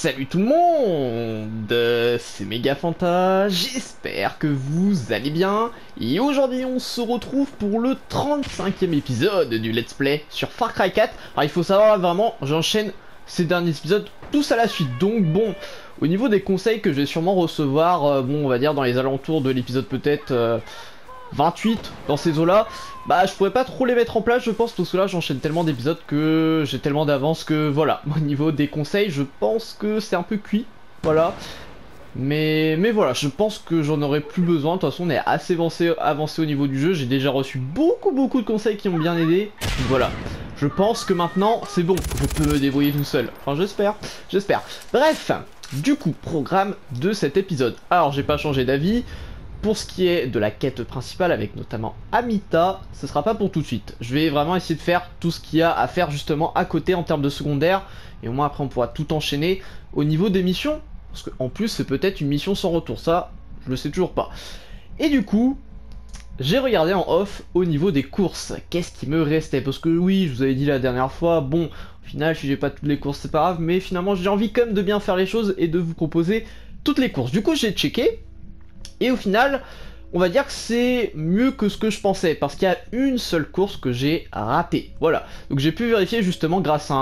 Salut tout le monde, c'est Megafanta, j'espère que vous allez bien, et aujourd'hui on se retrouve pour le 35e épisode du Let's Play sur Far Cry 4. Alors il faut savoir là vraiment, j'enchaîne ces derniers épisodes tous à la suite, donc bon, au niveau des conseils que je vais sûrement recevoir, bon on va dire dans les alentours de l'épisode peut-être 28 dans ces eaux-là, bah je pourrais pas trop les mettre en place je pense parce que là j'enchaîne tellement d'épisodes que j'ai tellement d'avance que voilà, au niveau des conseils je pense que c'est un peu cuit, voilà. Mais voilà, je pense que j'en aurai plus besoin, de toute façon on est assez avancé au niveau du jeu, j'ai déjà reçu beaucoup de conseils qui m'ont bien aidé, donc voilà. Je pense que maintenant c'est bon, je peux me débrouiller tout seul, enfin j'espère. Bref, du coup, programme de cet épisode. Alors j'ai pas changé d'avis. Pour ce qui est de la quête principale avec notamment Amita, ce sera pas pour tout de suite. Je vais vraiment essayer de faire tout ce qu'il y a à faire justement à côté en termes de secondaire. Et au moins après on pourra tout enchaîner au niveau des missions. Parce qu'en plus c'est peut-être une mission sans retour, ça je le sais toujours pas. Et du coup, j'ai regardé en off au niveau des courses. Qu'est-ce qui me restait? Parce que oui, je vous avais dit la dernière fois, bon, au final si j'ai pas toutes les courses c'est pas grave. Mais finalement j'ai envie quand même de bien faire les choses et de vous proposer toutes les courses. Du coup j'ai checké. Et au final, on va dire que c'est mieux que ce que je pensais, parce qu'il y a une seule course que j'ai ratée. Voilà, donc j'ai pu vérifier justement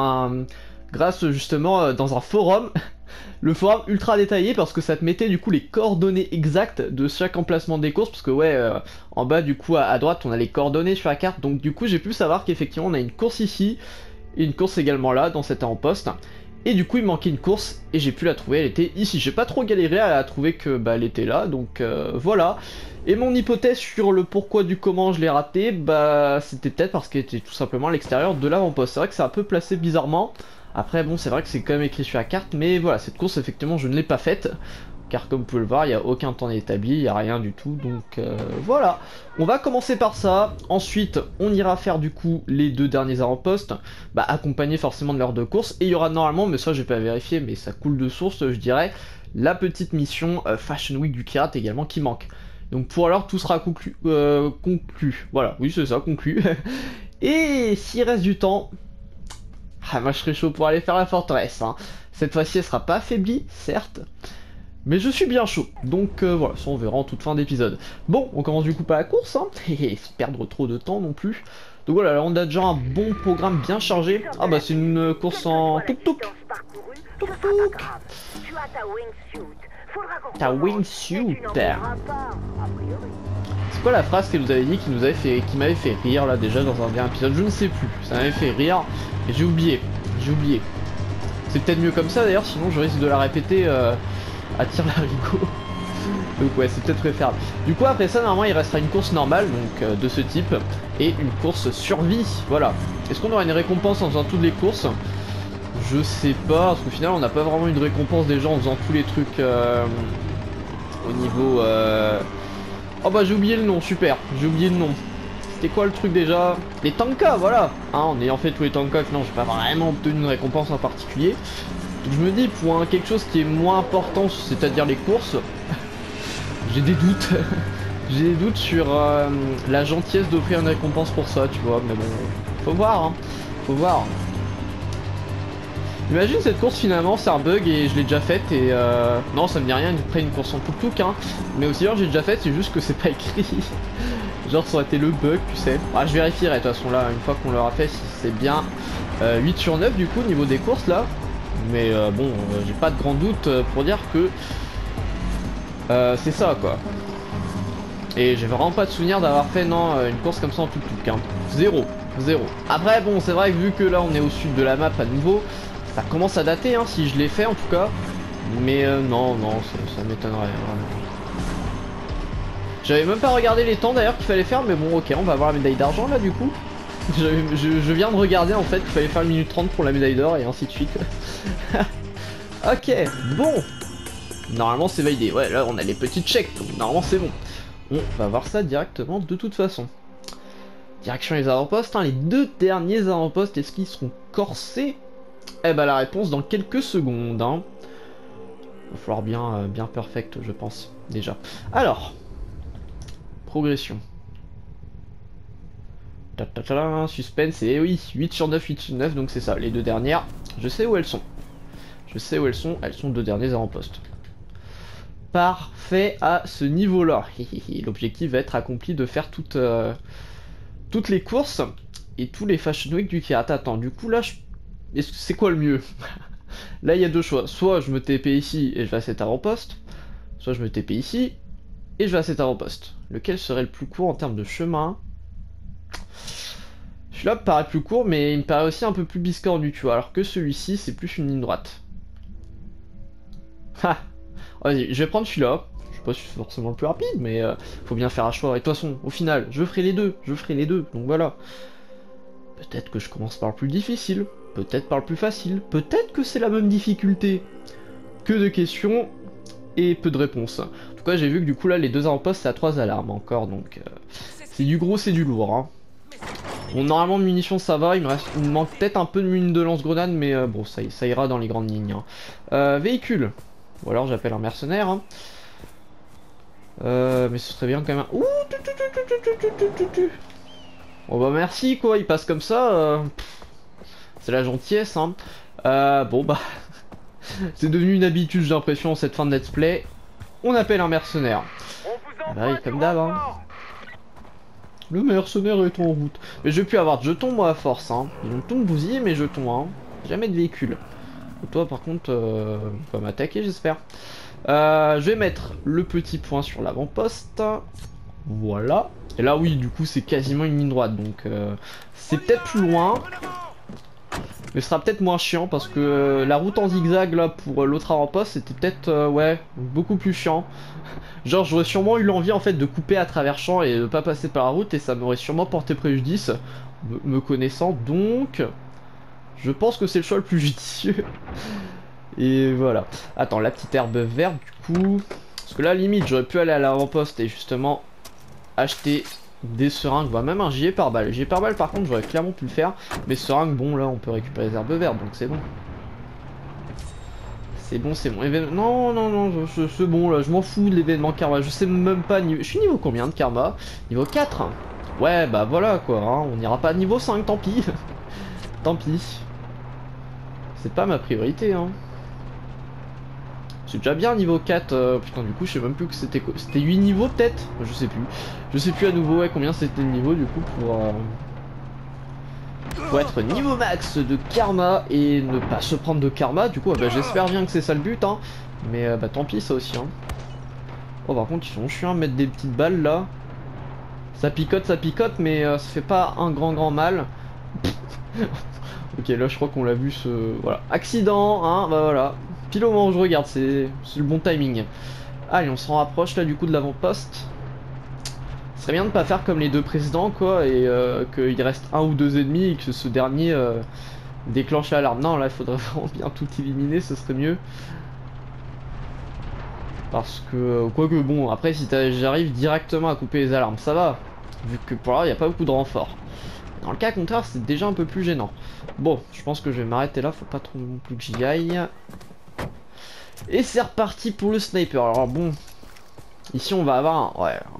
grâce justement dans un forum, le forum ultra détaillé, parce que ça te mettait du coup les coordonnées exactes de chaque emplacement des courses, parce que ouais, en bas du coup à droite on a les coordonnées sur la carte, donc du coup j'ai pu savoir qu'effectivement on a une course ici, et une course également là, dans cet avant-poste. Et du coup il manquait une course et j'ai pu la trouver, elle était ici. J'ai pas trop galéré à la trouver que bah elle était là, donc voilà. Et mon hypothèse sur le pourquoi du comment je l'ai raté, bah c'était peut-être parce qu'elle était tout simplement à l'extérieur de l'avant-poste. C'est vrai que c'est un peu placé bizarrement. Après bon c'est vrai que c'est quand même écrit sur la carte, mais voilà, cette course effectivement je ne l'ai pas faite. Car comme vous pouvez le voir, il n'y a aucun temps établi, il n'y a rien du tout, donc voilà. On va commencer par ça, ensuite on ira faire du coup les deux derniers avant-postes, bah accompagnés forcément de l'heure de course, et il y aura normalement, mais ça j'ai pas vérifié, mais ça coule de source je dirais, la petite mission Fashion Week du Kirat également qui manque. Donc pour alors tout sera conclu, voilà, oui c'est ça, conclu. Et s'il reste du temps, ah, moi je serais chaud pour aller faire la forteresse, hein. Cette fois-ci elle sera pas affaiblie, certes, mais je suis bien chaud, donc voilà, ça on verra en toute fin d'épisode. Bon, on commence du coup par la course, hein, et sans perdre trop de temps non plus. Donc voilà, là on a déjà un bon programme bien chargé. Ah bah c'est une course en tuk-tuk. Tuk-tuk. Ta wingsuit. C'est quoi la phrase que vous avez dit qui m'avait fait rire là déjà dans un dernier épisode? Je ne sais plus, ça m'avait fait rire, et j'ai oublié. C'est peut-être mieux comme ça d'ailleurs, sinon je risque de la répéter à tire-larigot. Donc ouais, c'est peut-être préférable. Du coup après ça normalement il restera une course normale donc de ce type et une course survie, voilà. Est-ce qu'on aura une récompense en faisant toutes les courses? Je sais pas, parce qu'au final on n'a pas vraiment une récompense déjà en faisant tous les trucs au niveau Oh bah j'ai oublié le nom, super, j'ai oublié le nom. C'était quoi le truc déjà? Les tankas, voilà, hein, en ayant fait tous les tankas, non j'ai pas vraiment obtenu une récompense en particulier. Donc je me dis pour quelque chose qui est moins important, c'est-à-dire les courses, j'ai des doutes. J'ai des doutes sur la gentillesse d'offrir une récompense pour ça, tu vois, mais bon, faut voir, hein, faut voir. Imagine cette course finalement, c'est un bug et je l'ai déjà faite et non ça me dit rien, après une course en tuk-tuk, hein, mais aussi j'ai déjà faite, c'est juste que c'est pas écrit. Genre ça aurait été le bug, tu sais. Ah, je vérifierai de toute façon là, une fois qu'on l'aura fait, si c'est bien 8 sur 9 du coup au niveau des courses là. Mais bon, j'ai pas de grand doute pour dire que c'est ça quoi. Et j'ai vraiment pas de souvenir d'avoir fait non une course comme ça en tuk-tuk, hein. Zéro. Après bon c'est vrai que vu que là on est au sud de la map à nouveau, ça commence à dater hein, si je l'ai fait en tout cas. Mais non, ça m'étonnerait vraiment. J'avais même pas regardé les temps d'ailleurs qu'il fallait faire, mais bon ok, on va avoir la médaille d'argent là du coup. Je viens de regarder en fait qu'il fallait faire 1 minute 30 pour la médaille d'or et ainsi de suite. Ok, bon. Normalement c'est validé, ouais là on a les petits checks, donc normalement c'est bon. On va voir ça directement de toute façon. Direction les avant-postes, hein, les deux derniers avant-postes, est-ce qu'ils seront corsés? Eh bah la réponse dans quelques secondes, hein. Il va falloir bien perfect je pense, déjà. Alors, progression. Suspense, et oui, 8 sur 9, donc c'est ça, les deux dernières, je sais où elles sont. Je sais où elles sont 2 derniers avant-postes. Parfait à ce niveau-là. L'objectif va être accompli de faire toutes les courses et tous les Fashion Week du Kirat. Attends, du coup là, c'est quoi le mieux? Là, il y a deux choix. Soit je me TP ici et je vais à cet avant-poste, soit je me TP ici et je vais à cet avant-poste. Lequel serait le plus court en termes de chemin? Celui-là me paraît plus court, mais il me paraît aussi un peu plus biscornu, tu vois, alors que celui-ci, c'est plus une ligne droite. Ha! Vas-y, je vais prendre celui-là. Je sais pas si c'est forcément le plus rapide, mais faut bien faire un choix. Et de toute façon, au final, je ferai les deux. Donc voilà. Peut-être que je commence par le plus difficile. Peut-être par le plus facile. Peut-être que c'est la même difficulté. Que de questions et peu de réponses. En tout cas, j'ai vu que du coup, là, les 2 avant-postes, c'est à 3 alarmes encore. Donc, c'est du gros, c'est du lourd. Hein. Bon, normalement, munitions, ça va. Il me manque peut-être un peu de munitions de lance-grenade, mais bon, ça ira dans les grandes lignes. Hein. Véhicule. Ou alors j'appelle un mercenaire. Hein. Mais ce serait bien quand même. Ouh, bon bah merci quoi, il passe comme ça. C'est la gentillesse. Hein. Bon bah. C'est devenu une habitude, j'ai l'impression, cette fin de let's play. On appelle un mercenaire. Bah oui, comme d'hab. Hein. Le mercenaire est en route. Mais je vais plus avoir de jetons moi à force. Hein. Ils vont tout me bousiller mes jetons. Hein. Jamais de véhicule. Et toi par contre, va m'attaquer j'espère. Je vais mettre le petit point sur l'avant-poste. Voilà. Et là oui, du coup c'est quasiment une ligne droite. Donc c'est peut-être plus loin. Mais ce sera peut-être moins chiant parce que la route en zigzag là pour l'autre avant-poste c'était peut-être ouais, beaucoup plus chiant. Genre j'aurais sûrement eu l'envie en fait de couper à travers champs et de pas passer par la route et ça m'aurait sûrement porté préjudice me connaissant, donc je pense que c'est le choix le plus judicieux. Et voilà. Attends, la petite herbe verte du coup, parce que là limite j'aurais pu aller à l'avant-poste et justement acheter des seringues, voire même un gilet pare-balles. Gilet pare-balles par contre j'aurais clairement pu le faire, mais seringues bon là on peut récupérer les herbes vertes donc c'est bon. C'est bon, c'est bon. Non, c'est bon là, je m'en fous de l'événement karma. Je sais même pas niveau. Je suis niveau combien de karma? Niveau 4. Ouais, bah voilà quoi. Hein. On n'ira pas à niveau 5, tant pis. Tant pis. C'est pas ma priorité. Hein. C'est déjà bien niveau 4. Putain, du coup, je sais même plus que c'était quoi. C'était 8 niveaux peut-être? Je sais plus. Je sais plus à nouveau ouais, combien c'était le niveau du coup pour être niveau max de karma et ne pas se prendre de karma. Du coup bah, j'espère bien que c'est ça le but hein. Mais bah tant pis ça aussi hein. Oh par contre ils sont chiants à mettre des petites balles là. Ça picote mais ça fait pas un grand mal. Ok là je crois qu'on l'a vu ce... Voilà. Accident hein, bah voilà. Pile au moment où je regarde, c'est le bon timing. Allez on s'en rapproche là du coup de l'avant-poste. Ce serait bien de pas faire comme les 2 précédents quoi et qu'il reste 1 ou 2 ennemis et que ce dernier déclenche l'alarme. Non là il faudrait vraiment bien tout éliminer, ce serait mieux. Parce que quoique bon après si j'arrive directement à couper les alarmes ça va. Vu que pour là il n'y a pas beaucoup de renforts. Dans le cas contraire c'est déjà un peu plus gênant. Bon je pense que je vais m'arrêter là, faut pas trop non plus que j'y aille. Et c'est reparti pour le sniper. Alors bon... Ici on va avoir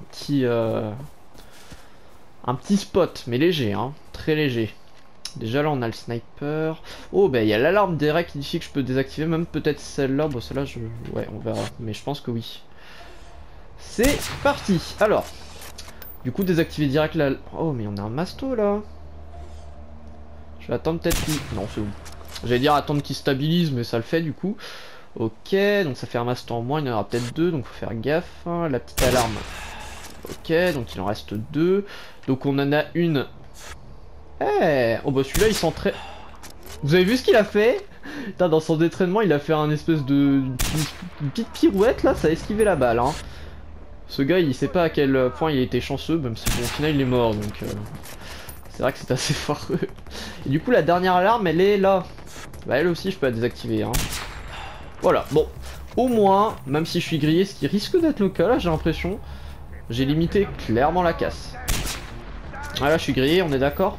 un petit spot, mais léger, hein, très léger. Déjà là on a le sniper. Oh bah il y a l'alarme direct ici que je peux désactiver, même peut-être celle-là. Bon celle-là ouais on verra, mais je pense que oui. C'est parti. Alors, du coup désactiver direct la... Oh mais on a un masto là. Je vais attendre peut-être qu'il... Non c'est bon. J'allais dire attendre qu'il stabilise, mais ça le fait du coup. Ok, donc ça fait un master en moins, il y en aura peut-être 2, donc faut faire gaffe. La petite alarme. Ok, donc il en reste 2. Donc on en a une. Eh, oh bah celui-là il sent très... Vous avez vu ce qu'il a fait? Putain, dans son détraînement il a fait un espèce de... Une petite pirouette là, ça a esquivé la balle. Hein. Ce gars il sait pas à quel point il a été chanceux, même si bon, au final il est mort, donc... C'est vrai que c'est assez foireux. Et du coup la dernière alarme elle est là. Bah elle aussi je peux la désactiver. Hein. Voilà, bon, au moins, même si je suis grillé, ce qui risque d'être le cas là, j'ai l'impression, j'ai limité clairement la casse. Ah là, je suis grillé, on est d'accord?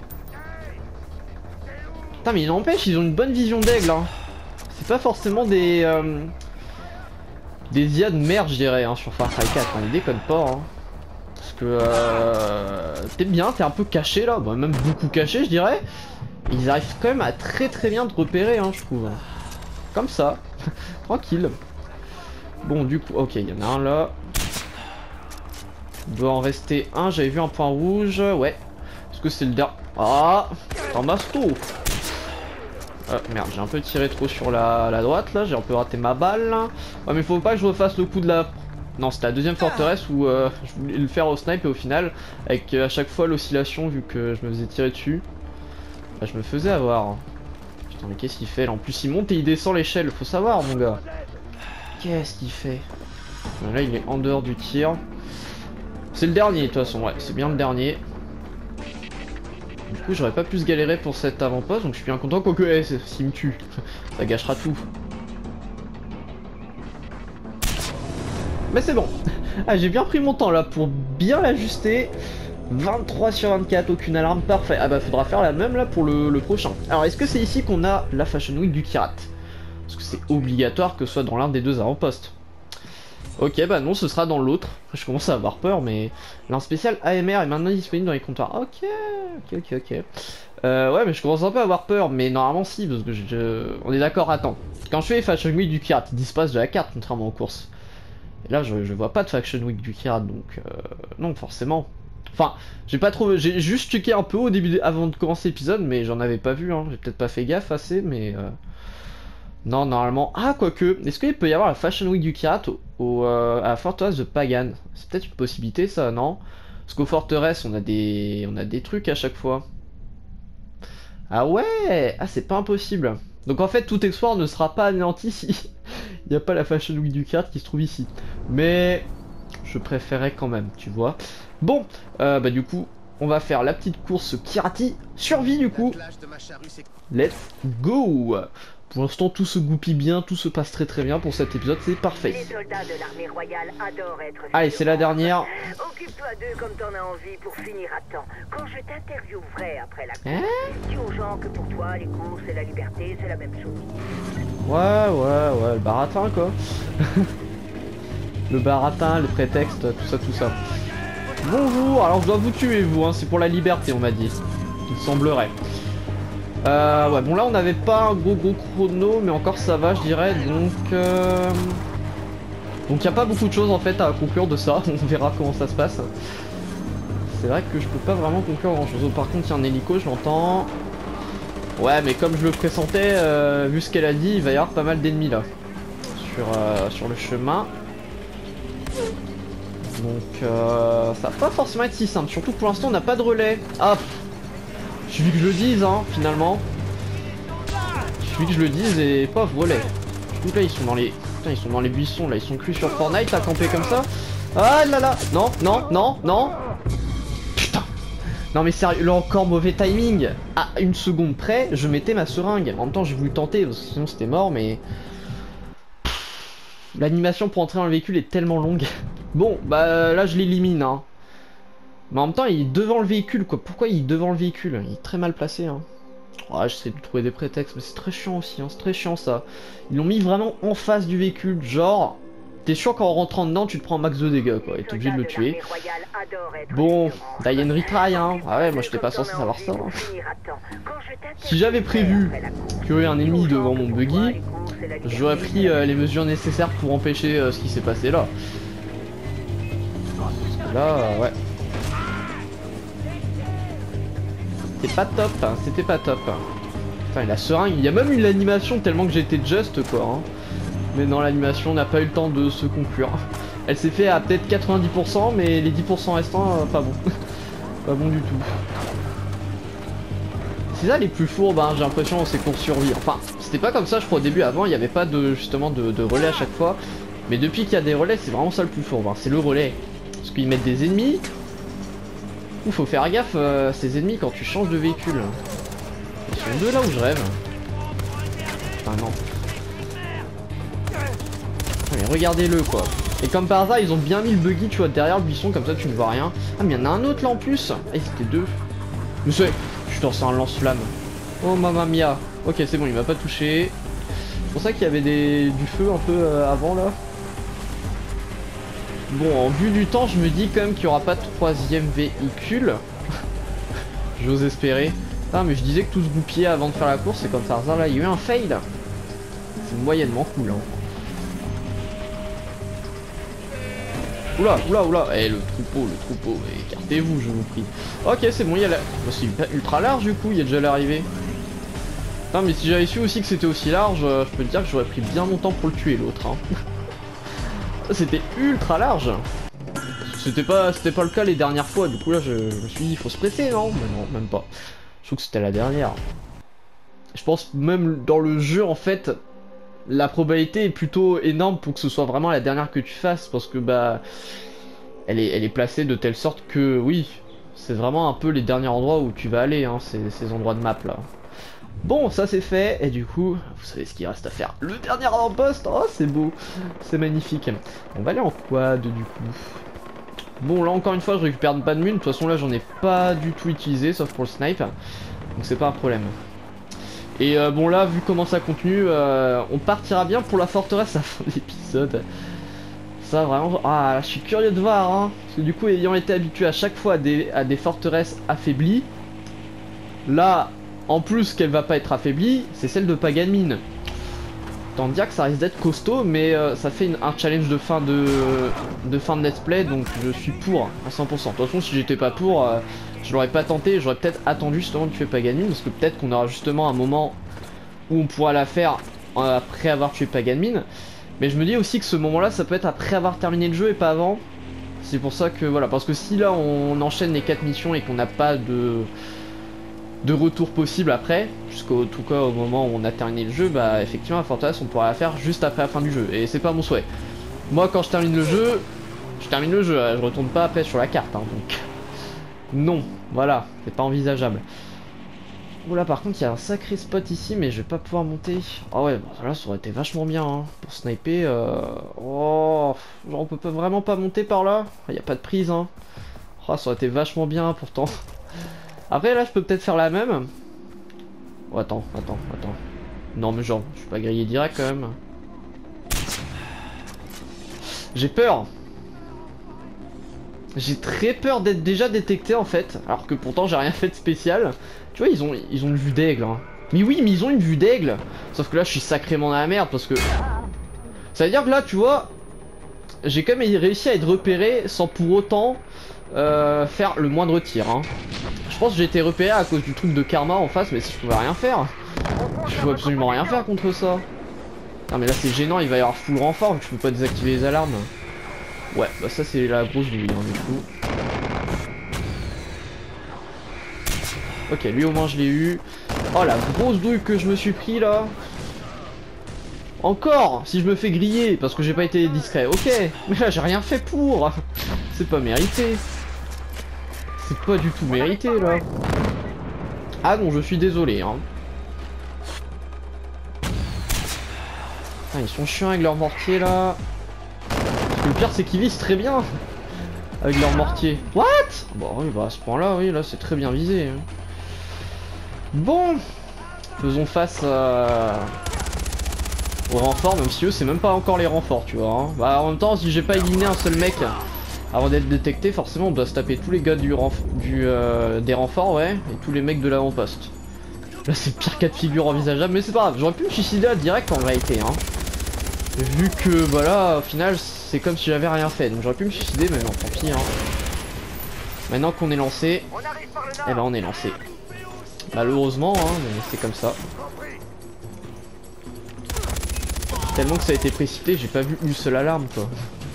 Putain, mais il n'empêche, ils ont une bonne vision d'aigle. Hein. C'est pas forcément des IA de merde, je dirais, hein, sur Far Cry 4. On les déconne pas. Hein. Parce que t'es bien, t'es un peu caché là, bah, même beaucoup caché, je dirais. Et ils arrivent quand même à très bien te repérer, hein, je trouve. Comme ça. Tranquille. Bon, du coup, ok, il y en a un là. Il doit en rester un. J'avais vu un point rouge. Ouais. Est-ce que c'est le dernier? Ah, un masto. Merde, j'ai un peu tiré trop sur la droite là. J'ai un peu raté ma balle. Là. Ouais, mais faut pas que je refasse le coup de la... Non, c'était la deuxième forteresse où je voulais le faire au snipe et au final, avec à chaque fois l'oscillation, vu que je me faisais tirer dessus, bah, je me faisais avoir. Putain, mais qu'est-ce qu'il fait là? En plus, il monte et il descend l'échelle, faut savoir, mon gars. Qu'est-ce qu'il fait? Là, il est en dehors du tir. C'est le dernier, de toute façon, ouais, c'est bien le dernier. Du coup, j'aurais pas pu se galérer pour cet avant-poste, donc je suis bien content, quoique, s'il me tue, ça gâchera tout. Mais c'est bon. Ah, j'ai bien pris mon temps là pour bien l'ajuster. 23 sur 24, aucune alarme, parfait. Ah bah faudra faire la même là pour le prochain. Alors est-ce que c'est ici qu'on a la Fashion Week du Kyrat? Parce que c'est obligatoire que ce soit dans l'un des deux avant-postes. Ok, bah non, ce sera dans l'autre. Je commence à avoir peur, mais l'un spécial AMR est maintenant disponible dans les comptoirs. Ok. Ouais, mais je commence un peu à avoir peur, mais normalement si, parce que on est d'accord, attends. Quand je fais les Fashion Week du Kyrat, ils disparaissent de la carte, contrairement aux courses. Et là, je vois pas de Faction Week du Kyrat, donc non, forcément. Enfin, j'ai juste checké un peu au début, avant de commencer l'épisode, mais j'en avais pas vu, hein. J'ai peut-être pas fait gaffe assez, mais non, normalement. Ah, quoique, est-ce qu'il peut y avoir la Fashion Week du Kyrat à la forteresse de Pagan? C'est peut-être une possibilité, ça, non? Parce qu'aux forteresses, on a des trucs à chaque fois. Ah ouais! Ah, c'est pas impossible. Donc en fait, tout exploit ne sera pas anéanti si il n'y a pas la Fashion Week du Kyrat qui se trouve ici. Mais je préférais quand même, tu vois. Bon, bah du coup, on va faire la petite course Kyrati. Survie du coup. Let's go! Pour l'instant, tout se goupille bien, tout se passe très très bien pour cet épisode, c'est parfait. Les soldats de l'armée royale adorent être... Allez, c'est la dernière. Occupe-toi d'eux comme t'en as envie pour finir à temps. Quand je t'interviewerai après la course, dis aux gens que pour toi, les courses et la liberté, c'est la même chose. Ouais, le baratin quoi. Le baratin, le prétexte, tout ça. Bonjour, alors je dois vous tuer vous, hein, c'est pour la liberté on m'a dit. Il semblerait. Ouais, bon là on n'avait pas un gros chrono, mais encore ça va je dirais, donc il n'y a pas beaucoup de choses en fait à conclure de ça, on verra comment ça se passe. C'est vrai que je peux pas vraiment conclure grand chose, par contre il y a un hélico, je l'entends. Ouais, mais comme je le pressentais, vu ce qu'elle a dit, il va y avoir pas mal d'ennemis là, sur le chemin. Donc ça va pas forcément être si simple, surtout que pour l'instant on n'a pas de relais. Ah, il suffit que je le dise, hein, finalement. Il suffit que je le dise et paf, relais. Donc là ils sont dans les... Putain, ils sont dans les buissons là, ils sont crus sur Fortnite à camper comme ça. Ah là là. Non. Putain. Non mais sérieux, là encore mauvais timing. À une seconde près, je mettais ma seringue. En même temps j'ai voulu tenter, parce que sinon c'était mort, mais... L'animation pour entrer dans le véhicule est tellement longue. Bon, bah là je l'élimine, hein. Mais en même temps il est devant le véhicule, quoi. Pourquoi il est devant le véhicule? Il est très mal placé, hein. Ouais, j'essaie de trouver des prétextes, mais c'est très chiant aussi, hein. C'est très chiant ça. Ils l'ont mis vraiment en face du véhicule, genre... T'es sûr qu'en rentrant dedans tu te prends un max de dégâts, quoi. Et t'es obligé de le tuer. Bon, Diane retry, hein. Ah ouais, moi j'étais pas censé savoir ça, hein. Si j'avais prévu qu'il y aurait un ennemi devant mon buggy, j'aurais pris les mesures nécessaires pour empêcher ce qui s'est passé là. Là, ouais. C'était pas top, hein, c'était pas top. Putain, la seringue, il y a même eu l'animation tellement que j'étais just quoi. Hein. Mais non, l'animation n'a pas eu le temps de se conclure. Elle s'est fait à peut-être 90%, mais les 10% restants, pas bon. Pas bon du tout. C'est ça les plus fourbes, hein, j'ai l'impression, c'est pour survivre. Enfin, c'était pas comme ça, je crois, au début, avant, il n'y avait pas de, justement, de relais à chaque fois. Mais depuis qu'il y a des relais, c'est vraiment ça le plus fourbe, hein, c'est le relais. Parce qu'ils mettent des ennemis. Ouh, faut faire gaffe, ces ennemis, quand tu changes de véhicule. Ils sont deux là où je rêve. Enfin, non. Mais regardez-le, quoi. Et comme par hasard, ils ont bien mis le buggy, tu vois, derrière le buisson, comme ça tu ne vois rien. Ah, mais il y en a un autre là en plus. Ah, c'était deux. Mais c'est... Putain, c'est un lance-flamme. Oh, mamma mia. Ok, c'est bon, il m'a pas touché. C'est pour ça qu'il y avait du feu un peu avant là. Bon, en vue du temps, je me dis quand même qu'il n'y aura pas de troisième véhicule. J'ose espérer. Ah, mais je disais que tout se goupillait avant de faire la course, et comme par hasard là, il y a eu un fail. C'est moyennement cool, hein. Oula, oula, oula. Eh, le troupeau, écartez-vous, je vous prie. Ok, c'est bon, il y a la... C'est ultra large, du coup, il y a déjà l'arrivée. Non, mais si j'avais su aussi que c'était aussi large, je peux te dire que j'aurais pris bien mon temps pour le tuer, l'autre, hein. C'était ultra large. C'était pas le cas les dernières fois, du coup, là, je me suis dit, il faut se presser, non? Mais non, même pas. Je trouve que c'était la dernière. Je pense même dans le jeu, en fait... La probabilité est plutôt énorme pour que ce soit vraiment la dernière que tu fasses, parce que bah elle est placée de telle sorte que oui, c'est vraiment un peu les derniers endroits où tu vas aller, hein, ces endroits de map là. Bon, ça c'est fait, et du coup, vous savez ce qu'il reste à faire. Le dernier avant-poste, oh c'est beau, c'est magnifique. On va aller en quad du coup. Bon là encore une fois je récupère pas de mine, de toute façon là j'en ai pas du tout utilisé, sauf pour le snipe, donc c'est pas un problème. Et bon là, vu comment ça continue, on partira bien pour la forteresse à la fin de l'épisode. Ça vraiment... Ah, je suis curieux de voir, hein. Parce que du coup, ayant été habitué à chaque fois à des forteresses affaiblies, là, en plus qu'elle va pas être affaiblie, c'est celle de Paganmine. Tant dire que ça risque d'être costaud, mais ça fait un challenge de fin de let's play, donc je suis pour à 100%. De toute façon, si j'étais pas pour... je l'aurais pas tenté, j'aurais peut-être attendu justement de tuer Paganmine, parce que peut-être qu'on aura justement un moment où on pourra la faire après avoir tué Paganmine. Mais je me dis aussi que ce moment-là, ça peut être après avoir terminé le jeu et pas avant. C'est pour ça que voilà, parce que si là on enchaîne les 4 missions et qu'on n'a pas de retour possible après, jusqu'au tout cas au moment où on a terminé le jeu, bah effectivement la forteresse on pourra la faire juste après la fin du jeu. Et c'est pas mon souhait. Moi quand je termine le jeu, je retourne pas après sur la carte, hein, donc... Non, voilà, c'est pas envisageable. Oula, par contre, il y a un sacré spot ici, mais je vais pas pouvoir monter. Ah ouais, bah, là, ça aurait été vachement bien, hein, pour sniper. Oh, genre, on peut vraiment pas monter par là. Il y a pas de prise, hein. Oh, ça aurait été vachement bien, pourtant. Après, là, je peux peut-être faire la même. Oh, attends. Non, mais genre, je suis pas grillé direct, quand même. J'ai peur. J'ai très peur d'être déjà détecté en fait, alors que pourtant j'ai rien fait de spécial. Tu vois, ils ont une vue d'aigle, hein. Mais oui, mais ils ont une vue d'aigle. Sauf que là je suis sacrément dans la merde parce que... Ça veut dire que là, tu vois, j'ai quand même réussi à être repéré sans pour autant faire le moindre tir, hein. Je pense que j'ai été repéré à cause du truc de karma en face, mais si je pouvais rien faire. Je peux absolument rien faire contre ça. Non mais là c'est gênant, il va y avoir full renfort, je peux pas désactiver les alarmes. Ouais, bah ça c'est la grosse douille, hein, du coup. Ok, lui au moins je l'ai eu. Oh la grosse douille que je me suis pris là. Encore, si je me fais griller parce que j'ai pas été discret. Ok, mais là j'ai rien fait pour. C'est pas mérité. C'est pas du tout mérité là. Ah non, je suis désolé, hein. Ah, ils sont chiants avec leur mortier là. Le pire c'est qu'ils visent très bien avec leur mortier. What? Bon oui, bah à ce point là, oui, là c'est très bien visé, hein. Bon, faisons face aux renforts, même si eux c'est même pas encore les renforts, tu vois, hein. Bah en même temps, si j'ai pas éliminé un seul mec avant d'être détecté, forcément on doit se taper tous les gars des renforts, ouais, et tous les mecs de l'avant-poste. Là c'est le pire cas de figure envisageable, mais c'est pas grave, j'aurais pu me suicider là direct en réalité, hein. Vu que voilà, au final c'est comme si j'avais rien fait, donc j'aurais pu me suicider, mais non, tant pis, hein. Maintenant qu'on est lancé, eh ben on est lancé. Malheureusement, hein, mais c'est comme ça. Tellement que ça a été précipité, j'ai pas vu une seule alarme, quoi.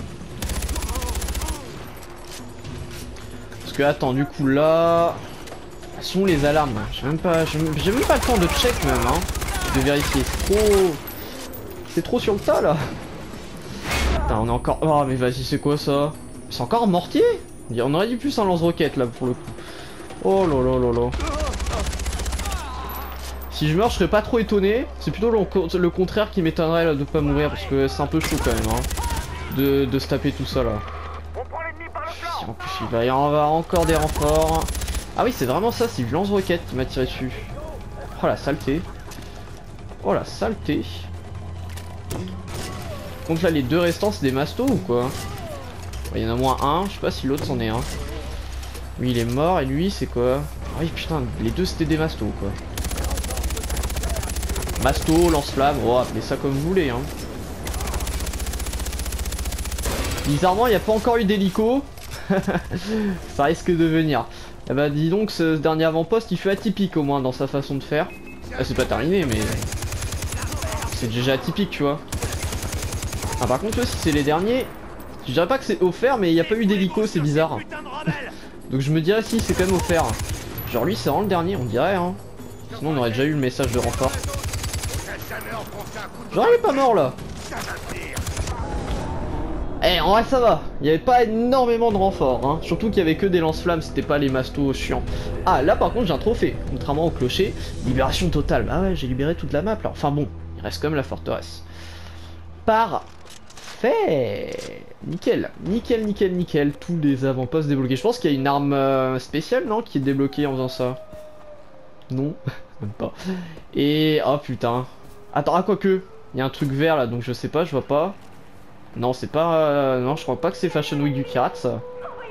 Parce que attends, du coup là, elles sont les alarmes. J'ai même pas le temps de check même, hein, de vérifier. C'est trop sur le tas là. Putain, on est encore... Oh mais vas-y, c'est quoi ça? C'est encore un mortier? On aurait dû plus un lance-roquette là pour le coup. Oh là là là là. Si je meurs, je serais pas trop étonné. C'est plutôt le contraire qui m'étonnerait de pas mourir parce que c'est un peu chaud quand même, hein, de se taper tout ça là. En plus, il va y avoir encore des renforts. Ah oui, c'est vraiment ça, c'est du lance-roquette qui m'a tiré dessus. Oh la saleté. Oh la saleté. Donc là les deux restants c'est des mastos ou quoi? Il y en a moins un, je sais pas si l'autre c'en est un. Lui il est mort et lui c'est quoi? Ah oui putain, les deux c'était des mastos quoi. Masto, lance-flamme, oh, appelez ça comme vous voulez. Hein. Bizarrement, il n'y a pas encore eu d'hélico. Ça risque de venir. Eh bah dis donc, ce dernier avant-poste, il fait atypique au moins dans sa façon de faire. Ah, c'est pas terminé, mais... c'est déjà atypique, tu vois. Ah, par contre, si c'est les derniers... je dirais pas que c'est offert, mais il n'y a pas eu d'hélico, c'est bizarre. Donc je me dirais si, c'est quand même offert. Genre lui, c'est vraiment le dernier, on dirait, hein. Sinon, on aurait déjà eu le message de renfort. Genre, il est pas mort, là. Eh, en vrai ça va, il n'y avait pas énormément de renforts, hein. Surtout qu'il y avait que des lance-flammes, c'était pas les mastos chiants. Ah, là par contre j'ai un trophée, contrairement au clocher, libération totale. Bah ouais, j'ai libéré toute la map là. Enfin bon, il reste quand même la forteresse. Parfait. Nickel, nickel, nickel, nickel. Tous les avant-postes débloqués. Je pense qu'il y a une arme spéciale, non, qui est débloquée en faisant ça. Non, même pas. Et... oh putain. Attends, ah quoique, il y a un truc vert là, donc je sais pas, je vois pas. Non, c'est pas... non, je crois pas que c'est Fashion Week du pirate, ça.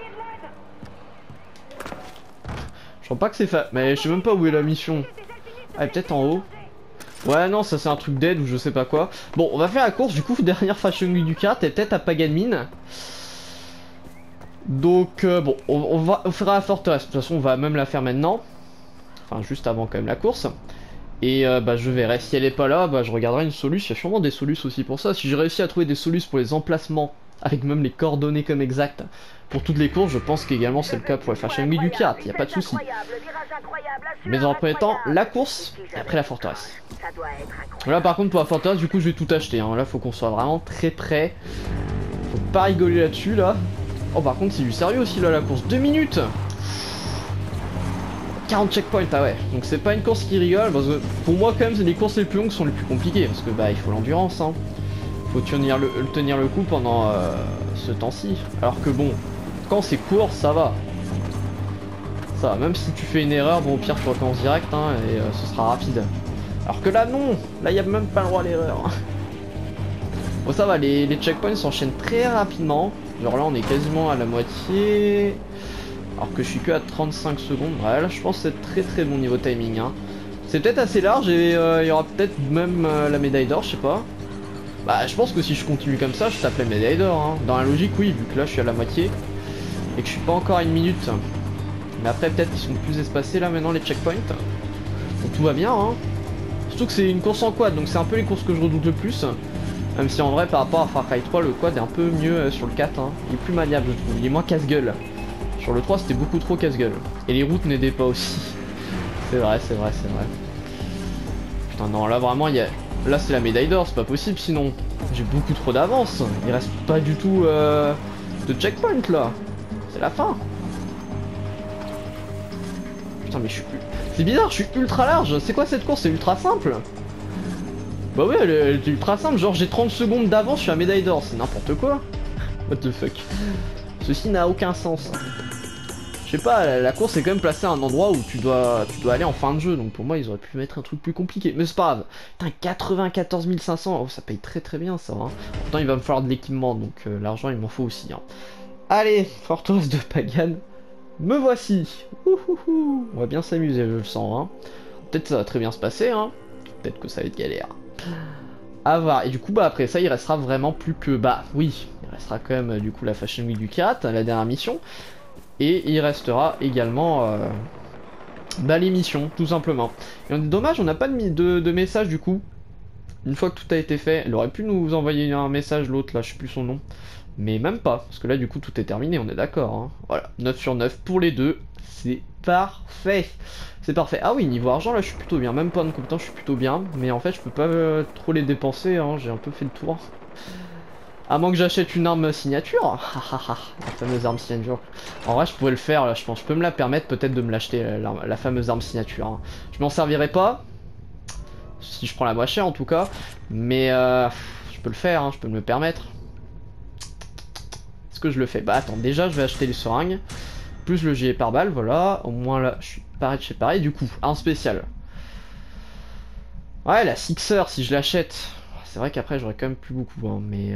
Je crois pas que c'est mais je sais même pas où est la mission. Ah, peut-être en haut. Ouais, non, ça c'est un truc d'aide ou je sais pas quoi. Bon, on va faire la course, du coup, dernière Fashion Week du pirate, et peut-être à Paganmine. Donc, bon, on fera la forteresse. De toute façon, on va même la faire maintenant. Enfin, juste avant quand même la course. Et bah je verrai, si elle est pas là, bah je regarderai une solution. Il y a sûrement des solutions aussi pour ça. Si j'ai réussi à trouver des solutions pour les emplacements, avec même les coordonnées comme exactes, pour toutes les courses, je pense qu'également c'est le cas pour les Fashion Week du pirate, il n'y a pas de souci. Mais dans un premier temps, la course, et après la forteresse. Là par contre pour la forteresse, du coup je vais tout acheter, hein. Là faut qu'on soit vraiment très près. Faut pas rigoler là-dessus là. Oh par contre c'est du sérieux aussi là la course, 2 minutes. 40 checkpoints, ah ouais, donc c'est pas une course qui rigole, parce que pour moi quand même les courses les plus longues sont les plus compliquées, parce que bah il faut l'endurance, hein. Faut tenir le coup pendant ce temps-ci, alors que bon, quand c'est court, ça va. Ça va, même si tu fais une erreur, bon au pire tu recommences direct, hein, et ce sera rapide. Alors que là non, là y a même pas le droit à l'erreur. Bon ça va, les checkpoints s'enchaînent très rapidement, genre là on est quasiment à la moitié... alors que je suis que à 35 secondes. Ouais, là je pense que c'est très très bon niveau timing, hein. C'est peut-être assez large et il y aura peut-être même la médaille d'or, je sais pas. Bah je pense que si je continue comme ça, je tape la médaille d'or, hein. Dans la logique oui, vu que là je suis à la moitié et que je suis pas encore à une minute. Mais après peut-être qu'ils sont plus espacés là maintenant les checkpoints. Donc tout va bien, hein. Surtout que c'est une course en quad, donc c'est un peu les courses que je redoute le plus. Même si en vrai par rapport à Far Cry 3, le quad est un peu mieux sur le 4, hein. Il est plus maniable je trouve, il est moins casse-gueule. Sur le 3 c'était beaucoup trop casse-gueule. Et les routes n'aidaient pas aussi. C'est vrai, c'est vrai, c'est vrai. Putain non, là vraiment il y a... là c'est la médaille d'or, c'est pas possible sinon. J'ai beaucoup trop d'avance. Il reste pas du tout de checkpoint là. C'est la fin. Putain mais je suis... c'est bizarre, je suis ultra large. C'est quoi cette course? C'est ultra simple. Bah ouais, elle est ultra simple. Genre j'ai 30 secondes d'avance, je suis à médaille d'or. C'est n'importe quoi. What the fuck. Ceci n'a aucun sens. Je sais pas, la course est quand même placée à un endroit où tu dois aller en fin de jeu, donc pour moi ils auraient pu mettre un truc plus compliqué, mais c'est pas grave. Putain, 94 500, oh, ça paye très très bien ça, hein. Pourtant il va me falloir de l'équipement, donc l'argent il m'en faut aussi, hein. Allez, forteresse de Pagan, me voici. Ouhouhou. On va bien s'amuser, je le sens, hein. Peut-être ça va très bien se passer, hein. Peut-être que ça va être galère. À voir, et du coup bah après ça il restera vraiment plus que, bah oui, il restera quand même du coup la Fashion Week du pirate, la dernière mission. Et il restera également bah, l'émission, tout simplement. Et dommage, on n'a pas de message du coup. Une fois que tout a été fait, elle aurait pu nous envoyer un message, l'autre là, je sais plus son nom. Mais même pas, parce que là du coup tout est terminé, on est d'accord, hein. Voilà, 9 sur 9 pour les deux, c'est parfait. C'est parfait. Ah oui, niveau argent là je suis plutôt bien, même pas de compétence, je suis plutôt bien. Mais en fait je peux pas trop les dépenser, hein. J'ai un peu fait le tour. À moins que j'achète une arme signature. La fameuse arme signature. En vrai je pourrais le faire là, je pense. Je peux me la permettre peut-être de me l'acheter, la fameuse arme signature, hein. Je m'en servirai pas. Si je prends la moins chère en tout cas. Mais je peux le faire, hein, je peux me le permettre. Est-ce que je le fais? Bah attends, déjà je vais acheter les seringues. Plus le gilet pare-balles, voilà. Au moins là, je suis pareil de chez pareil. Du coup, un spécial. Ouais, la Sixer si je l'achète. C'est vrai qu'après j'aurais quand même plus beaucoup, hein, mais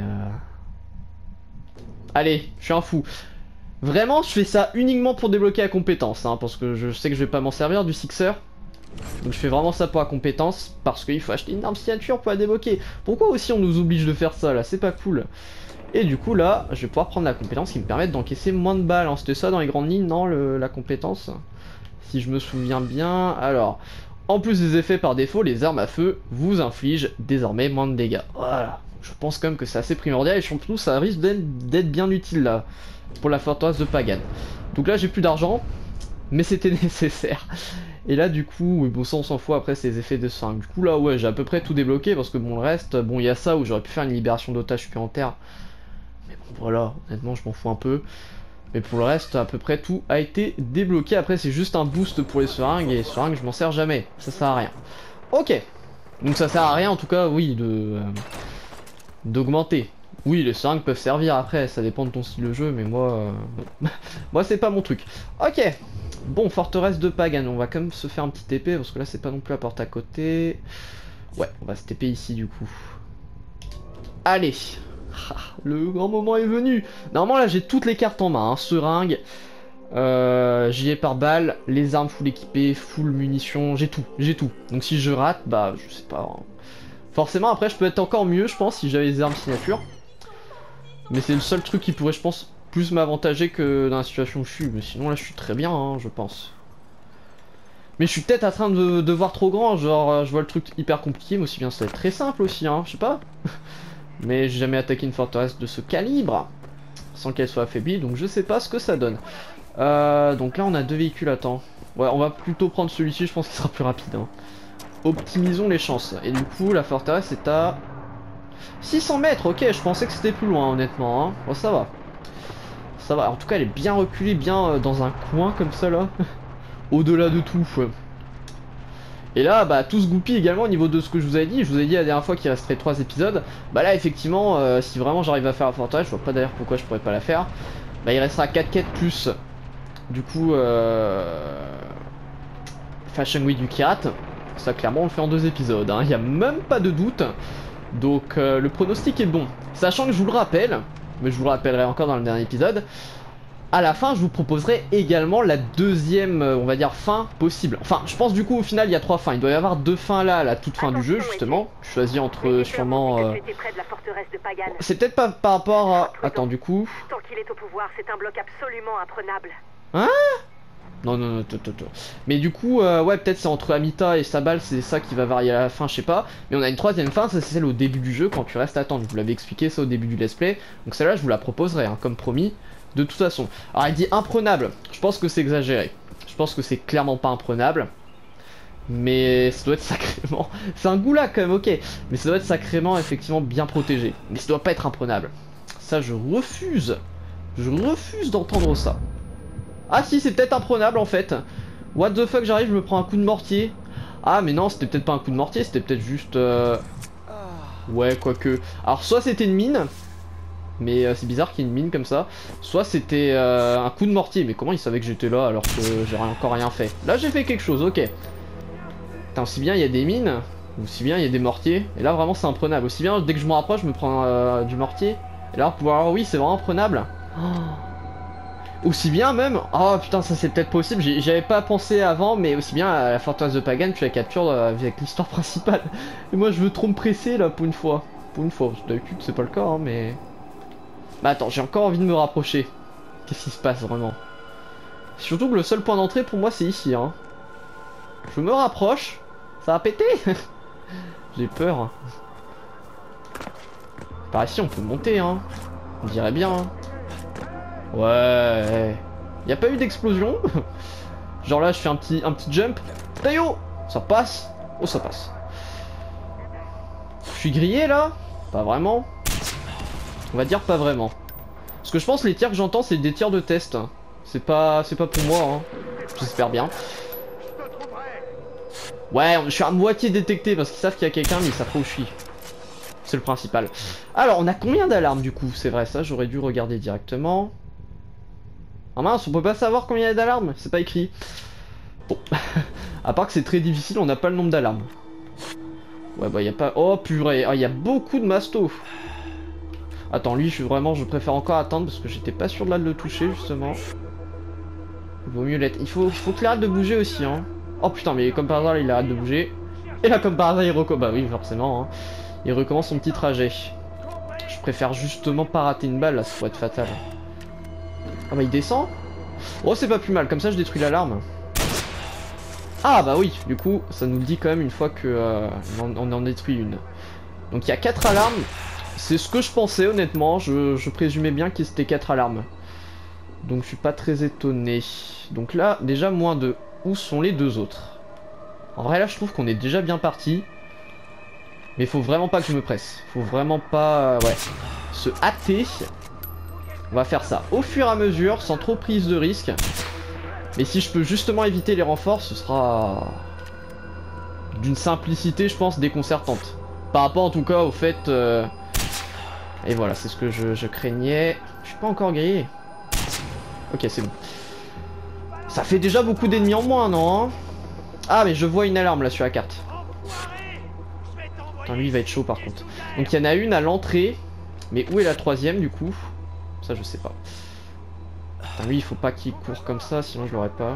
allez, je suis un fou. Vraiment, je fais ça uniquement pour débloquer la compétence, hein, parce que je sais que je vais pas m'en servir du Sixer. Donc je fais vraiment ça pour la compétence, parce qu'il faut acheter une arme signature pour la débloquer. Pourquoi aussi on nous oblige de faire ça là? C'est pas cool. Et du coup là, je vais pouvoir prendre la compétence qui me permet d'encaisser moins de balles. Hein. C'était ça dans les grandes lignes, non, la compétence? Si je me souviens bien. Alors, en plus des effets par défaut, les armes à feu vous infligent désormais moins de dégâts. Voilà. Je pense quand même que c'est assez primordial et surtout ça risque d'être bien utile là, pour la forteresse de Pagan. Donc là j'ai plus d'argent, mais c'était nécessaire. Et là du coup, oui, bon ça on s'en fout, après c'est les effets de 5. Du coup là ouais j'ai à peu près tout débloqué parce que bon le reste, bon il y a ça où j'aurais pu faire une libération d'otages supplémentaire. Mais bon voilà, honnêtement je m'en fous un peu. Mais pour le reste à peu près tout a été débloqué. Après c'est juste un boost pour les seringues et les seringues je m'en sers jamais, ça sert à rien. Ok, donc ça sert à rien en tout cas oui d'augmenter. Oui, les seringues peuvent servir après, ça dépend de ton style de jeu, mais moi, moi c'est pas mon truc. Ok, bon, forteresse de Pagan, on va quand même se faire un petit TP, parce que là c'est pas non plus la porte à côté. Ouais, on va se TP ici du coup. Allez, le grand moment est venu. Normalement là j'ai toutes les cartes en main, hein. Seringue, gilet pare-balles, les armes full équipées, full munitions, j'ai tout. Donc si je rate, bah je sais pas... Hein. Forcément après je peux être encore mieux je pense si j'avais les armes signature. Mais c'est le seul truc qui pourrait je pense plus m'avantager que dans la situation où je suis. Mais sinon là je suis très bien hein, je pense. Mais je suis peut-être en train de voir trop grand, genre je vois le truc hyper compliqué mais aussi bien ça va être très simple aussi hein, je sais pas. Mais j'ai jamais attaqué une forteresse de ce calibre sans qu'elle soit affaiblie donc je sais pas ce que ça donne. Donc là on a deux véhicules, attends. Ouais on va plutôt prendre celui-ci, je pense qu'il sera plus rapide hein. Optimisons les chances. Et du coup, la forteresse est à 600 mètres. Ok, je pensais que c'était plus loin, honnêtement. Hein. Bon, ça va. Ça va. En tout cas, elle est bien reculée, bien dans un coin comme ça, là. Au-delà de tout. Et là, bah, tout se goupille également au niveau de ce que je vous avais dit. Je vous ai dit la dernière fois qu'il resterait 3 épisodes. Bah là, effectivement, si vraiment j'arrive à faire la forteresse, je vois pas d'ailleurs pourquoi je pourrais pas la faire. Bah, il restera 4 quêtes plus. Du coup, Fashion Week du Kirat. Ça clairement on le fait en 2 épisodes, hein. Y a même pas de doute. Donc le pronostic est bon. Sachant que je vous le rappelle, mais je vous le rappellerai encore dans le dernier épisode, à la fin je vous proposerai également la deuxième, on va dire, fin possible. Enfin je pense du coup au final il y a 3 fins. Il doit y avoir 2 fins là à la toute fin du jeu justement. Je choisis entre sûrement... C'est peut-être pas par rapport à... Attends du coup... Tant qu'il est au pouvoir, c'est un bloc absolument imprenable. Hein? Non, mais du coup, ouais, peut-être c'est entre Amita et Sabal, c'est ça qui va varier à la fin, je sais pas. Mais on a une troisième fin, ça c'est celle au début du jeu, quand tu restes à attendre. Je vous l'avais expliqué ça au début du let's play. Donc celle-là, je vous la proposerai, hein, comme promis, de toute façon. Alors il dit imprenable, je pense que c'est exagéré. Je pense que c'est clairement pas imprenable. Mais ça doit être sacrément... C'est un goulag quand même, ok. Mais ça doit être sacrément, effectivement, bien protégé. Mais ça doit pas être imprenable. Ça, je refuse. Je refuse d'entendre ça. Ah si, c'est peut-être imprenable en fait. What the fuck, j'arrive, je me prends un coup de mortier. Ah mais non, c'était peut-être pas un coup de mortier, c'était peut-être juste... Ouais, quoique... Alors soit c'était une mine, mais c'est bizarre qu'il y ait une mine comme ça. Soit c'était un coup de mortier, mais comment il savait que j'étais là alors que j'ai encore rien fait? Là j'ai fait quelque chose, ok. Putain, aussi bien il y a des mines, aussi bien il y a des mortiers. Et là vraiment c'est imprenable. Aussi bien dès que je me rapproche, je me prends du mortier. Et là pour voir, oui c'est vraiment imprenable. Aussi bien même, oh putain ça c'est peut-être possible, j'avais pas pensé avant, mais aussi bien à la forteresse de Pagan tu la captures avec l'histoire principale. Et moi je veux trop me presser là pour une fois. Pour une fois, d'habitude c'est pas le cas hein, mais... Bah attends, j'ai encore envie de me rapprocher. Qu'est-ce qui se passe vraiment? Surtout que le seul point d'entrée pour moi c'est ici hein. Je me rapproche, ça va péter. J'ai peur. Par ici on peut monter hein, on dirait bien hein. Ouais, y a pas eu d'explosion. Genre là je fais un petit jump. Tayo, ça passe. Oh ça passe. Je suis grillé là? Pas vraiment. On va dire pas vraiment. Parce que je pense que les tirs que j'entends c'est des tirs de test. C'est pas pour moi hein. J'espère bien. Ouais, je suis à moitié détecté parce qu'ils savent qu'il y a quelqu'un mais ils savent pas où je suis. C'est le principal. Alors on a combien d'alarmes du coup? C'est vrai ça, j'aurais dû regarder directement. Ah mince, on peut pas savoir combien il y a d'alarmes, c'est pas écrit. Bon, à part que c'est très difficile, on n'a pas le nombre d'alarmes. Ouais bah y a pas... Oh purée, il y a beaucoup de mastos. Attends, lui je préfère encore attendre parce que j'étais pas sûr de là de le toucher justement. Il vaut mieux l'être. Il faut que l'arrête de bouger aussi hein. Oh putain, mais comme par hasard, il arrête de bouger. Et là, comme par hasard, il recommence. Bah oui, forcément. Hein. Il recommence son petit trajet. Je préfère justement pas rater une balle, là, ça pourrait être fatal. Ah bah il descend. Oh, c'est pas plus mal, comme ça je détruis l'alarme. Ah bah oui, du coup, ça nous le dit quand même une fois que on en détruit une. Donc il y a 4 alarmes. C'est ce que je pensais, honnêtement. Je présumais bien qu'il c'était 4 alarmes. Donc je suis pas très étonné. Donc là, déjà moins 2. Où sont les deux autres? En vrai, là, je trouve qu'on est déjà bien parti. Mais faut vraiment pas que je me presse. Faut vraiment pas, ouais, se hâter. On va faire ça au fur et à mesure, sans trop prise de risque. Mais si je peux justement éviter les renforts, ce sera d'une simplicité, je pense, déconcertante. Par rapport en tout cas au fait... Et voilà, c'est ce que je craignais. Je suis pas encore grillé. Ok, c'est bon. Ça fait déjà beaucoup d'ennemis en moins, non hein? Ah, mais je vois une alarme là sur la carte. Putain, lui il va être chaud par contre. Donc il y en a une à l'entrée. Mais où est la troisième du coup? Ça je sais pas. Putain, lui il faut pas qu'il court comme ça, sinon je l'aurais pas.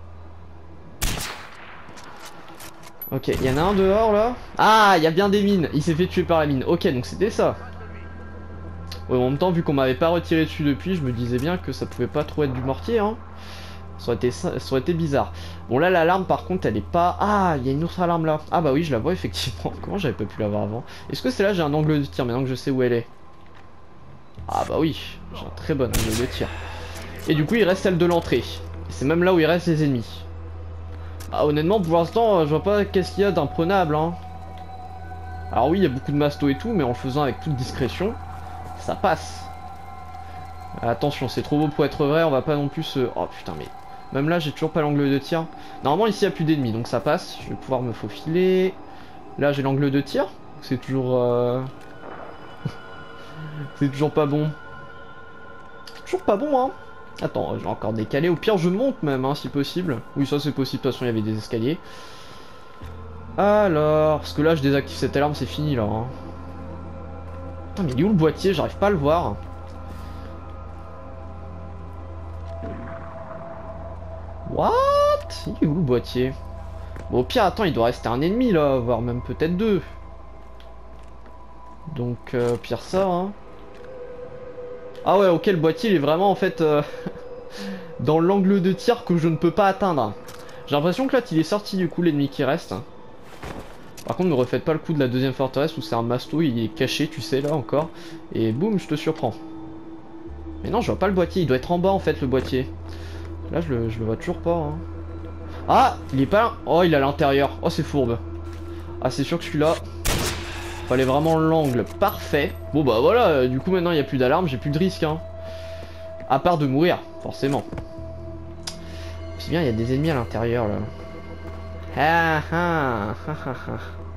Ok, il y en a un dehors là. Ah, il y a bien des mines. Il s'est fait tuer par la mine. Ok, donc c'était ça. Ouais, en même temps, vu qu'on m'avait pas retiré dessus depuis, je me disais bien que ça pouvait pas trop être du mortier, hein. Ça aurait été bizarre. Bon, là, l'alarme, par contre, elle est pas... Ah, il y a une autre alarme là. Ah bah oui, je la vois effectivement. Comment j'avais pas pu la voir avant? Est-ce que c'est là, j'ai un angle de tir maintenant que je sais où elle est? Ah bah oui, j'ai un très bon angle de tir. Et du coup, il reste celle de l'entrée. C'est même là où il reste les ennemis. Ah, honnêtement, pour l'instant, je vois pas qu'est-ce qu'il y a d'imprenable, hein. Alors oui, il y a beaucoup de mastos et tout, mais en le faisant avec toute discrétion, ça passe. Attention, c'est trop beau pour être vrai, on va pas non plus se... Oh putain, mais... Même là, j'ai toujours pas l'angle de tir. Normalement, ici, il n'y a plus d'ennemis, donc ça passe. Je vais pouvoir me faufiler. Là, j'ai l'angle de tir. C'est toujours... c'est toujours pas bon. Toujours pas bon, hein. Attends, je vais encore décaler. Au pire, je monte même, hein, si possible. Oui, ça, c'est possible. De toute façon, il y avait des escaliers. Alors... Parce que là, je désactive cette alarme, c'est fini, là. Hein. Putain, mais il est où le boîtier? J'arrive pas à le voir. What? Il est où le boîtier? Bon, au pire, attends, il doit rester un ennemi là, voire même peut-être deux. Donc, pire ça, hein. Ah ouais, ok, le boîtier il est vraiment en fait dans l'angle de tir que je ne peux pas atteindre. J'ai l'impression que là, il est sorti du coup, l'ennemi qui reste. Par contre, ne refaites pas le coup de la deuxième forteresse où c'est un masto, il est caché, tu sais, là encore. Et boum, je te surprends. Mais non, je vois pas le boîtier, il doit être en bas en fait, le boîtier. Là, je le vois toujours pas. Hein. Ah, il est pas là. Oh, il est à l'intérieur. Oh, c'est fourbe. Ah, c'est sûr que celui-là, fallait vraiment l'angle parfait. Bon, bah voilà, du coup, maintenant, il n'y a plus d'alarme, j'ai plus de risque. Hein. À part de mourir, forcément. C'est bien, il y a des ennemis à l'intérieur, là. Ah, ah, ah, ah, ah.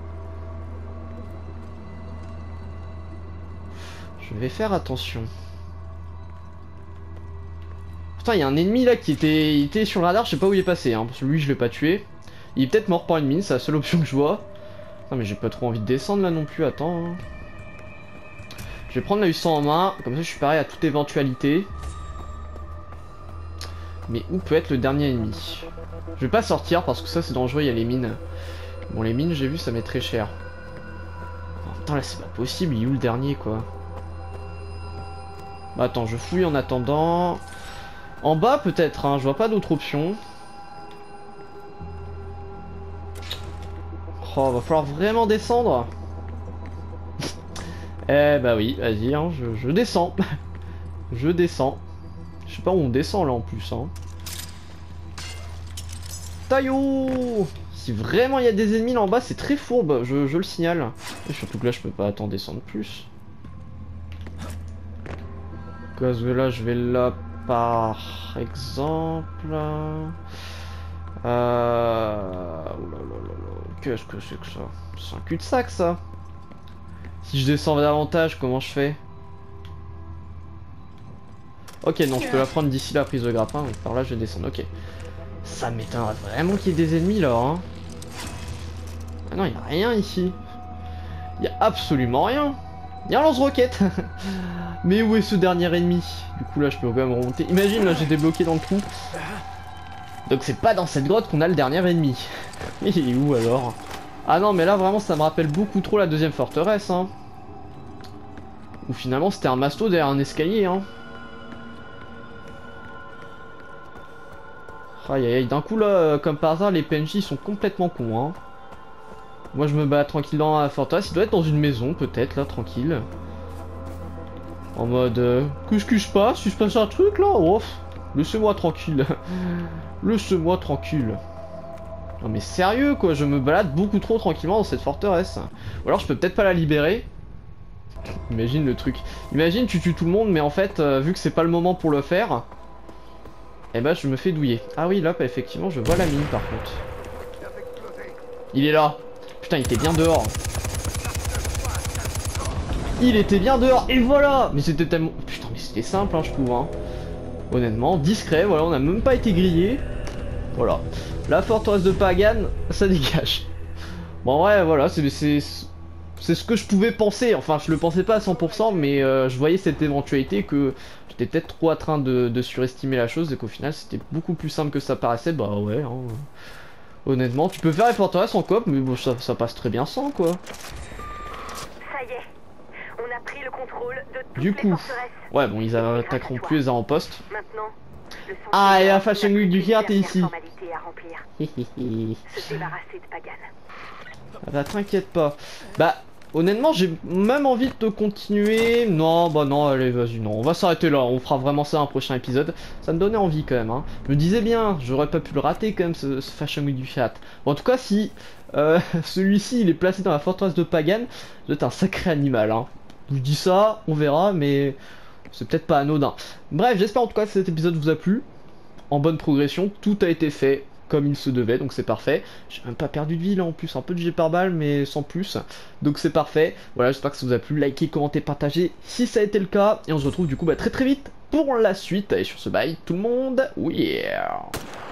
Je vais faire attention. Putain, il y a un ennemi là qui était sur le radar, je sais pas où il est passé, hein, parce que lui je l'ai pas tué. Il est peut-être mort par une mine, c'est la seule option que je vois. Non mais j'ai pas trop envie de descendre là non plus, attends. Hein. Je vais prendre la U100 en main, comme ça je suis pareil à toute éventualité. Mais où peut être le dernier ennemi? Je vais pas sortir parce que ça c'est dangereux, il y a les mines. Bon les mines j'ai vu ça m'est très cher. Oh, putain là c'est pas possible, il est où le dernier quoi? Bah attends, je fouille en attendant. En bas peut-être, hein, je vois pas d'autre option. Oh, va falloir vraiment descendre. Eh bah oui, vas-y, hein, je descends. Je descends. Je sais pas où on descend là en plus. Hein. Taillot! Si vraiment il y a des ennemis là en bas, c'est très fourbe, je le signale. Et surtout que là, je peux pas attendre descendre plus. Parce que là, je vais là par exemple. Qu'est-ce que c'est que ça? C'est un cul-de-sac ça. Si je descends davantage, comment je fais? Ok, non, je peux la prendre d'ici la prise de grappin. Donc par là, je vais descendre. Ok. Ça m'étonnerait vraiment qu'il y ait des ennemis là. Hein. Ah non, il n'y a rien ici. Il n'y a absolument rien. Il y a un lance-roquette. Mais où est ce dernier ennemi? Du coup là je peux quand même remonter. Imagine là j'étais bloqué dans le trou. Donc c'est pas dans cette grotte qu'on a le dernier ennemi. Il est où alors? Ah non mais là vraiment ça me rappelle beaucoup trop la deuxième forteresse hein. Où finalement c'était un masto derrière un escalier hein. Aïe aïe aïe, d'un coup là comme par hasard les PNJ sont complètement cons hein. Moi je me bats tranquille dans la forteresse, il doit être dans une maison peut-être là tranquille. En mode qu'est-ce qui se passe? Il se passe un truc là? Oh, laissez-moi tranquille. Laissez-moi tranquille. Non mais sérieux quoi, je me balade beaucoup trop tranquillement dans cette forteresse. Ou alors je peux peut-être pas la libérer. Imagine le truc. Imagine tu tues tout le monde mais en fait vu que c'est pas le moment pour le faire, eh ben je me fais douiller. Ah oui là bah, effectivement je vois la mine par contre. Il est là. Putain il était bien dehors. Il était bien dehors et voilà. Mais c'était tellement... Putain mais c'était simple hein je trouve hein. Honnêtement, discret, voilà on a même pas été grillé. Voilà. La forteresse de Pagan, ça dégage. Bon ouais voilà c'est ce que je pouvais penser, enfin je le pensais pas à 100% mais je voyais cette éventualité que j'étais peut-être trop en train de surestimer la chose et qu'au final c'était beaucoup plus simple que ça paraissait, bah ouais hein. Honnêtement tu peux faire les forteresses en coop mais bon ça passe très bien sans quoi. Ça y est, on a pris le contrôle de toutes Du les coup, forteresses. ouais bon ils attaqueront plus les avant-postes. Maintenant, le Ah et la la Fashion Week du Kirt est ici. formalité à remplir. Se débarrasser de Pagan. Ah bah t'inquiète pas. Bah honnêtement j'ai même envie de continuer. Non bah non allez vas-y non. On va s'arrêter là. On fera vraiment ça un prochain épisode. Ça me donnait envie quand même hein. Je me disais bien j'aurais pas pu le rater quand même ce Fashion Week du chat. Bon, en tout cas si celui-ci il est placé dans la forteresse de Pagan, vous êtes un sacré animal hein. Je vous dis ça, on verra mais c'est peut-être pas anodin. Bref j'espère en tout cas que cet épisode vous a plu. En bonne progression, tout a été fait comme il se devait, donc c'est parfait. J'ai même pas perdu de vie là en plus, un peu de jet par balle mais sans plus. Donc c'est parfait. Voilà, j'espère que ça vous a plu. Likez, commentez, partagez si ça a été le cas. Et on se retrouve du coup très très vite pour la suite. Et sur ce bye tout le monde, yeah.